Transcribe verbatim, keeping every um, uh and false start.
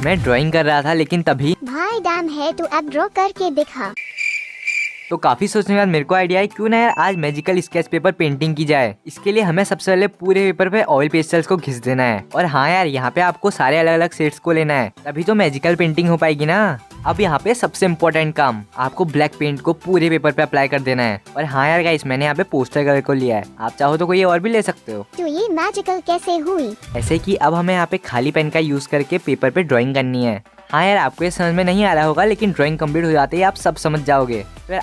मैं ड्राइंग कर रहा था, लेकिन तभी भाई डैम है, तू अब ड्रॉ करके दिखा। तो काफी सोचने के बाद मेरे को आइडिया है, क्यों ना यार आज मैजिकल स्केच पेपर पेंटिंग की जाए। इसके लिए हमें सबसे पहले पूरे पेपर पे ऑयल पेस्टल्स को घिस देना है। और हाँ यार, यहाँ पे आपको सारे अलग अलग शेड्स को लेना है, तभी तो मैजिकल पेंटिंग हो पाएगी ना। अब यहाँ पे सबसे इम्पोर्टेंट काम, आपको ब्लैक पेंट को पूरे पेपर पे अप्लाई कर देना है। और हाँ यार गाइस, मैंने यहाँ पे पोस्टर कलर को लिया है, आप चाहो तो कोई और भी ले सकते हो। तो ये मैजिकल कैसे हुई? ऐसे कि अब हमें यहाँ पे खाली पेन का यूज करके पेपर पे ड्राइंग करनी है। हाँ यार, आपको ये समझ में नहीं आ रहा होगा, लेकिन ड्राइंग कंप्लीट हो जाते ही आप सब समझ जाओगे। तो